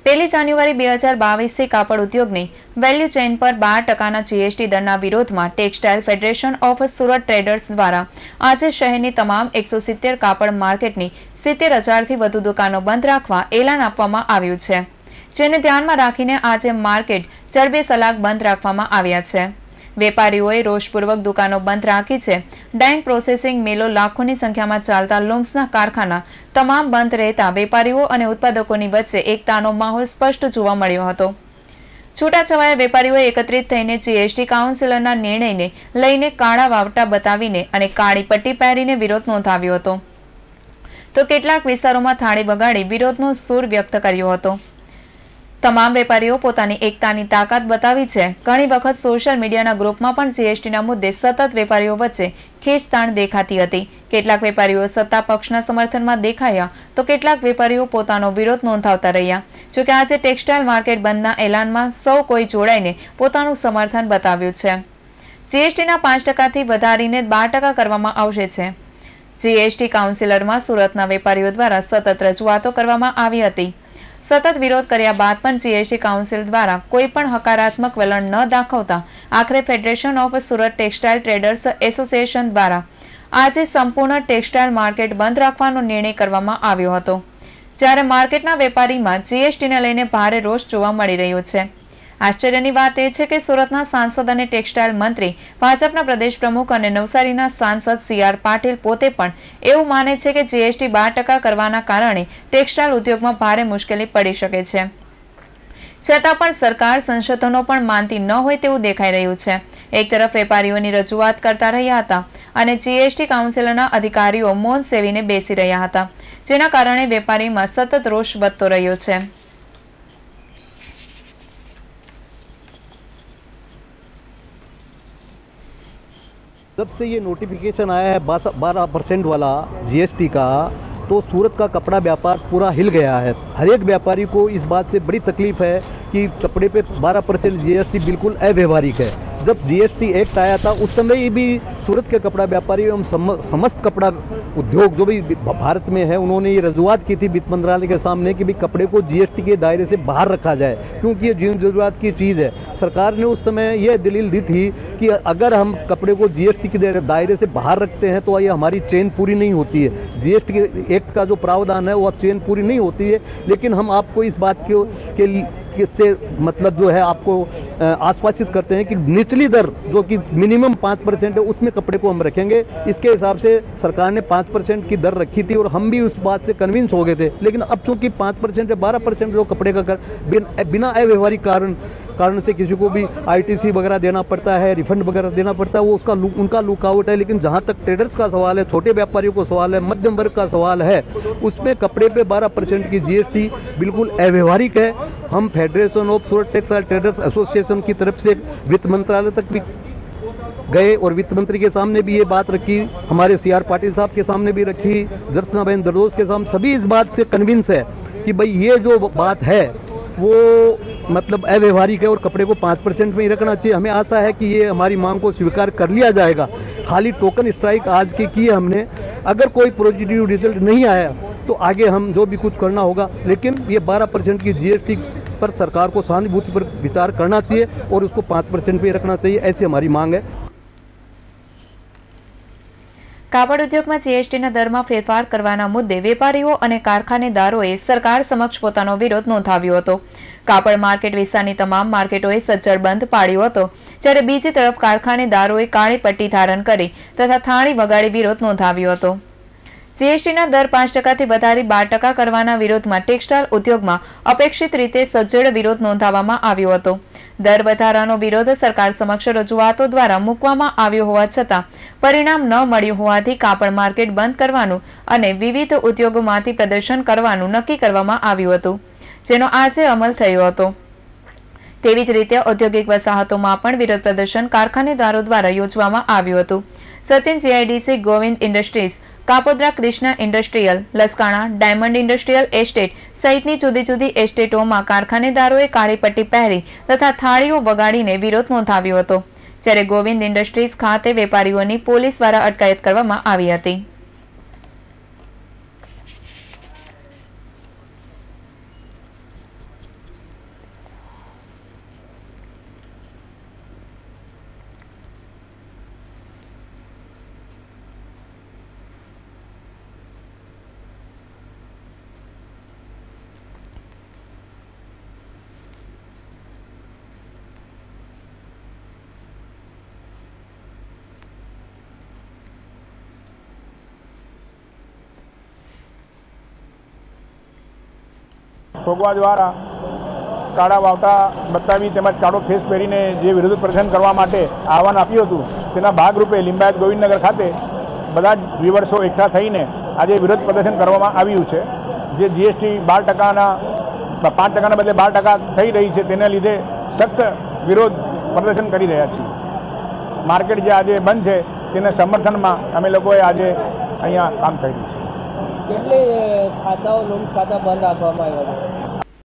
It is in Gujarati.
પહેલી જાન્યુઆરી 2022થી કાપડ ઉદ્યોગની વેલ્યુ ચેઇન પર 12% જીએસટી દરના વિરોધમાં textile federation of Surat traders દ્વારા આજે શહેરની તમામ 170 કાપડ માર્કેટની 70,000થી વધુ દુકાનો બંધ રાખવા એલાન આપવામાં આવ્યું છે, જેને ધ્યાનમાં રાખીને આજે માર્કેટ ચડબે સલાક બંધ રાખવામાં આવ્યા છે। વેપારીઓએ રોષપૂર્વક દુકાનો બંધ રાખી છે। ડાઇંગ પ્રોસેસિંગ મિલો, લાખોની સંખ્યામાં ચાલતા લૂમ્સના કારખાના તમામ બંધ રહેતા વેપારીઓ અને ઉત્પાદકોની વચ્ચે એકતાનો માહોલ સ્પષ્ટ જોવા મળ્યો હતો। છૂટાછવાયા વેપારીઓએ એકત્રિત થઈને જીએસટી કાઉન્સિલરના નિર્ણયને લઈને કાળા વાવટા બતાવીને અને કાળી પટ્ટી પહેરીને વિરોધ નોંધાવ્યો હતો, તો કેટલાક વિસ્તારોમાં થાળી વગાડી વિરોધનો સૂર વ્યક્ત કર્યો હતો। તમામ વેપારીઓ પોતાની એકતાની તાકાત બતાવી છે। ઘણી વખત સોશિયલ મીડિયાના ગ્રુપમાં પણ જીએસટીના મુદ્દે સતત વેપારીઓ વચ્ચે ખેંચતાણ દેખાતી હતી। કેટલાક વેપારીઓ સત્તા પક્ષના સમર્થનમાં દેખાયા તો કેટલાક વેપારીઓ પોતાનો વિરોધ નોંધાવતા રહ્યા। જોકે આજે ટેક્સટાઇલ માર્કેટ બંધના એલાનમાં સૌ કોઈ જોડાઈને પોતાનું સમર્થન બતાવ્યું છે। જીએસટીના 5%થી વધારીને 12% કરવામાં આવશે છે। જીએસટી કાઉન્સિલરમાં સુરતના વેપારીઓ દ્વારા સતત રજૂઆતો કરવામાં આવી હતી। સતત વિરોધ કર્યા બાદ પણ જીએસટી કાઉન્સિલ દ્વારા કોઈ પણ હકારાત્મક વલણ ન દાખવતા આખરે federation of Surat textile traders association દ્વારા આજે સંપૂર્ણ ટેક્સટાઇલ માર્કેટ બંધ રાખવાનો નિર્ણય કરવામાં આવ્યો હતો, જ્યારે માર્કેટના વેપારીમાં જીએસટીને લઈને ભારે રોષ જોવા મળી રહ્યો છે। આશ્ચર્યની વાત એ છે કે સુરતના સાંસદ અને ટેક્સટાઇલ મંત્રી, ભાજપના પ્રદેશ પ્રમુખ અને નવસારીના સાંસદ CR પાટીલ પોતે પણ એવું માને છે કે જીએસટી 12% કરવાના કારણે ટેક્સટાઇલ ઉદ્યોગમાં ભારે મુશ્કેલી પડી શકે છે। છતાં પણ સરકાર સંશોધનો પણ માનતી ન હોય તેવું દેખાઈ રહ્યું છે। એક તરફ વેપારીઓની રજૂઆત કરતા રહ્યા હતા અને જીએસટી કાઉન્સિલના અધિકારીઓ મૌન સેવીને બેસી રહ્યા હતા, જેના કારણે વેપારીમાં સતત રોષ વધતો રહ્યો છે। जब से ये नोटिफिकेशन आया है 12% वाला जीएसटी का, तो सूरत का कपड़ा व्यापार पूरा हिल गया है। हर एक व्यापारी को इस बात से बड़ी तकलीफ है कि कपड़े पे 12% जीएसटी बिल्कुल अव्यवहारिक है। जब जीएसटी एक्ट आया था उस समय भी सूरत के कपड़ा व्यापारी एवं समस्त कपड़ा उद्योग जो भी भारत में है, उन्होंने ये रजूआत की थी वित्त मंत्रालय के सामने कि भी कपड़े को जीएसटी के दायरे से बाहर रखा जाए, क्योंकि ये जीवन जरूरत की चीज़ है। सरकार ने उस समय यह दलील दी थी कि अगर हम कपड़े को जीएसटी के दायरे से बाहर रखते हैं तो ये हमारी चेन पूरी नहीं होती है। जीएसटी एक्ट का जो प्रावधान है वह चेन पूरी नहीं होती है। लेकिन हम आपको इस बात से मतलब जो है आपको आश्वासित करते हैं कि निचली दर जो कि मिनिमम 5% है उसमें कपड़े को हम रखेंगे। इसके हिसाब से सरकार ने 5% की दर रखी थी और हम भी उस बात से कन्विंस हो गए थे। लेकिन अब चूंकि 5% या 12% जो कपड़े का बिना अव्यवहारिक कारण से किसी को भी आईटीसी वगैरह देना पड़ता है, रिफंड वगैरह देना पड़ता है, वो उनका लुकआउट है। लेकिन जहाँ तक ट्रेडर्स का सवाल है, छोटे व्यापारियों को सवाल है, मध्यम वर्ग का सवाल है, उसमें कपड़े पे 12% की जीएसटी बिल्कुल अव्यवहारिक है। हम federation of Surat textile traders association की तरफ से वित्त मंत्रालय तक भी गए और वित्त मंत्री के सामने भी ये बात रखी, हमारे CR पाटिल साहब के सामने भी रखी, दर्शनाबेन दरदोस के सामने, सभी इस बात से कन्विंस है कि भाई ये जो बात है वो मतलब अव्यवहारिक है और कपड़े को 5% में ही रखना चाहिए। हमें आशा है कि ये हमारी मांग को स्वीकार कर लिया जाएगा। खाली टोकन स्ट्राइक आज के किए हमने, अगर कोई पॉजिटिव रिजल्ट नहीं आया तो आगे हम जो भी कुछ करना होगा। लेकिन ये 12% की जीएसटी पर सरकार को सहानुभूति पर विचार करना चाहिए और उसको 5% पे रखना चाहिए, ऐसी हमारी मांग है। કાપડ ઉદ્યોગમાં જીએસટીના દરમાં ફેરફાર કરવાના મુદ્દે વેપારીઓ અને કારખાનેદારોએ સરકાર સમક્ષ પોતાનો વિરોધ નોંધાવ્યો હતો। કાપડ માર્કેટ વિસ્તારની તમામ માર્કેટોએ સજ્જડ બંધ પાડ્યો હતો, જ્યારે બીજી તરફ કારખાનેદારોએ કાળી પટ્ટી ધારણ કરી તથા થાળી વગાડી વિરોધ નોંધાવ્યો હતો। જીએસટીના દર 5%થી વધારી 12% કરવાના વિરોધમાં ટેક્સટાઇલ ઉદ્યોગમાં અપેક્ષિત રીતે સજ્જડ વિરોધ નોંધાવવામાં આવ્યો હતો। દર વધારાનો વિરોધ સરકાર સમક્ષ રજૂઆતો દ્વારા મૂકવામાં આવ્યો હોવા છતાં પરિણામ ન મળ્યું હોવાથી કાપડ માર્કેટ બંધ કરવાનું અને વિવિધ ઉદ્યોગોમાંથી પ્રદર્શન કરવાનું નક્કી કરવામાં આવ્યું હતું, જેનો આજે અમલ થયો હતો। તેવી જ રીતે ઔદ્યોગિક વસાહતોમાં પણ વિરોધ પ્રદર્શન કારખાનેદારો દ્વારા યોજવામાં આવ્યું હતું। Sachin GIDC, Govind industries, Kapodra Krishna industrial, Laskana, diamond industrial estate સહિતની જુદી જુદી એસ્ટેટોમાં કારખાનેદારોએ કાળી પટ્ટી પહેરી તથા થાળીઓ વગાડીને વિરોધ નોંધાવ્યો હતો, જ્યારે ગોવિંદ ઇન્ડસ્ટ્રીઝ ખાતે વેપારીઓની પોલીસ દ્વારા અટકાયત કરવામાં આવી હતી। ભોગવા દ્વારા કાળા વાવટા બતાવી તેમજ કાળો ફેસ પહેરીને જે વિરોધ પ્રદર્શન કરવા માટે આહવાન આપ્યું હતું તેના ભાગરૂપે લિંબાયત ગોવિંદનગર ખાતે બધા જ વ્યુઅર્સો એકઠા થઈને આજે વિરોધ પ્રદર્શન કરવામાં આવ્યું છે। જે જીએસટી 12%ના 5%ના બદલે 12% થઈ રહી છે તેને લીધે સખ્ત વિરોધ પ્રદર્શન કરી રહ્યા છીએ। માર્કેટ જે આજે બંધ છે તેને સમર્થનમાં અમે લોકોએ આજે અહીંયા કામ કર્યું છે। કેટલી ખાતાઓ લોન ખાતા બંધ રાખવામાં આવ્યા છે?